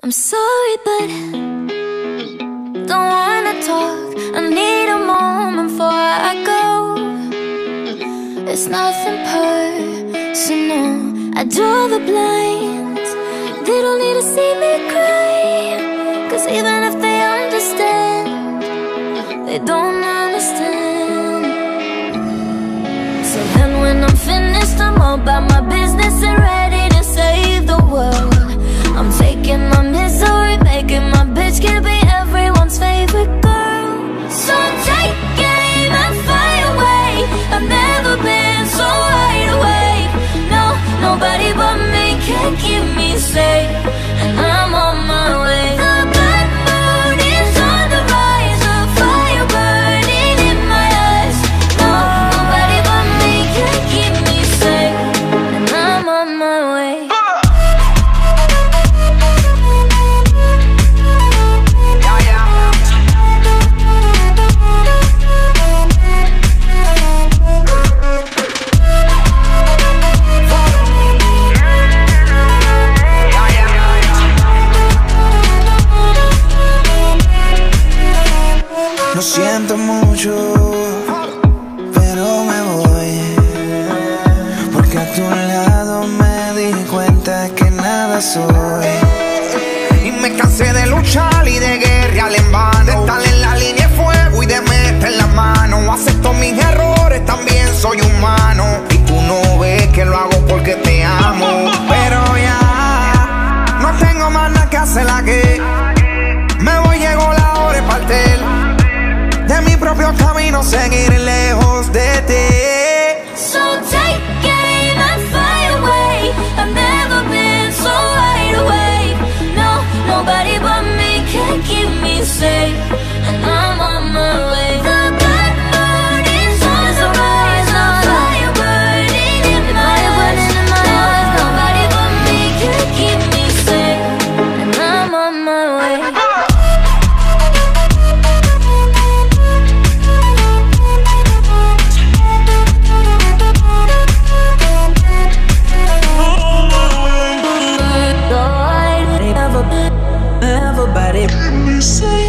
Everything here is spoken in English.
I'm sorry, but don't wanna talk. I need a moment before I go. It's nothing personal. I draw the blinds. They don't need to see me cry, 'cause even if they understand, they don't understand. So then when I'm finished, I'm all about my business and ready to save the world. I'm taking my misery, making my bitch can be everyone's favorite girl. So take aim and fly away. I've never been so wide awake. No, nobody but me can keep me safe, and I'm on my way. The bad mood is on the rise, a fire burning in my eyes. No, nobody but me can keep me safe, and I'm on my way. Lo siento mucho, pero me voy, porque a tu lado me di cuenta que nada soy. Y me cansé de luchar y de guerrear en vano, de estar en la línea de fuego y de meter la mano. Acepto mis errores, también soy humano, y tú no ves que lo hago porque te amo. Pero ya no tengo más nada que hacer aquí. Me voy, llegó la hora de partir de mi propio camino, seguir lejos de ti. So take aim and fly away. I've never been so wide awake. No, nobody but me can keep me safe, and I'm on my way. The bad mood is on the rise, a fire burning in my eyes. Nobody but me can keep me safe, and I'm on my way. Everybody, Say